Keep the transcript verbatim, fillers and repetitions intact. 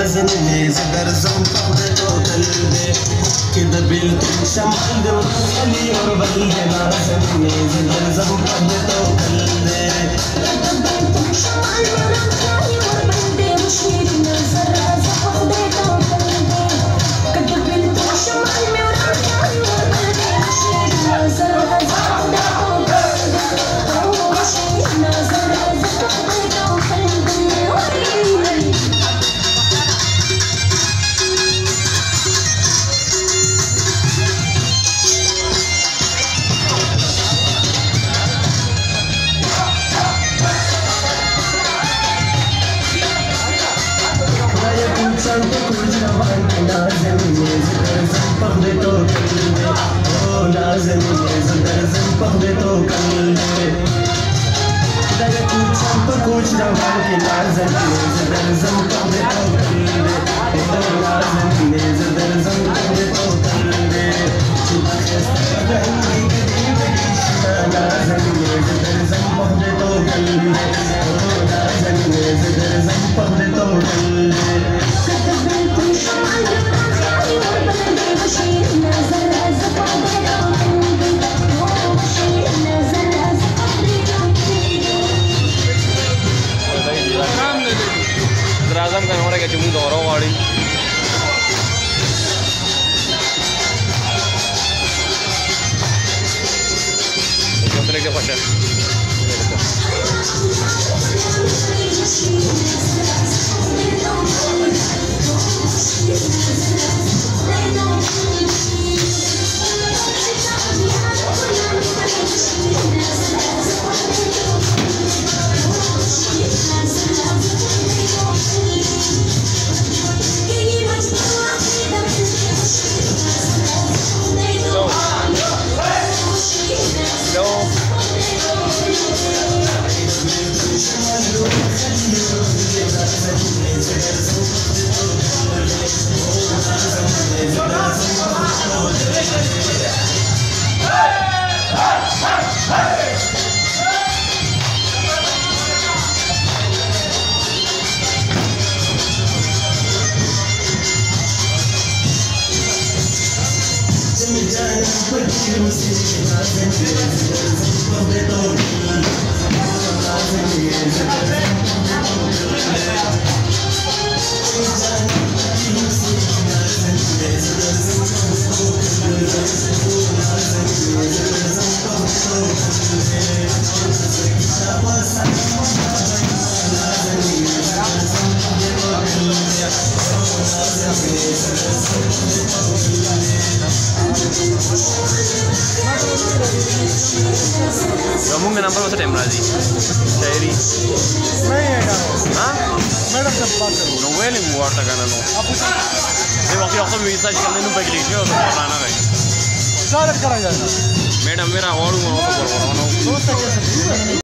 نازن نيز درزم فقد توكل كده بنت شمال وخلي وربل نازن نيز درزم فقد توكل كده بنت شمال وخلي وربل مشير نزر فقد توكل كده بنت شمال وخلي وربل مشير نزر فقد توكل مشير نزر فقد توكل Santo kuch ravan nazem nez darzam pagde to kalde oh nazem nez darzam pagde to kalde daya kuch santo kuch ravan nazem nez darzam pagde to kalde oh nazem nez darzam pagde to kalde chupa khasta rangi gadi gadi shna nazem nez darzam pagde to kalde oh nazem nez darzam pagde to kalde Razam kan orang kecil muda orang wali. Yang terlebih pasal. Kamu nggak nampak masa time lagi? Syairi. Hah? Madam sempat. Novel yang muat tak kan no? Ini waktu aku bisa sih kan ini baik lagi atau apa nana lagi? Cara kerja. Madam, मेरा और वो तो बोल रहा हूँ।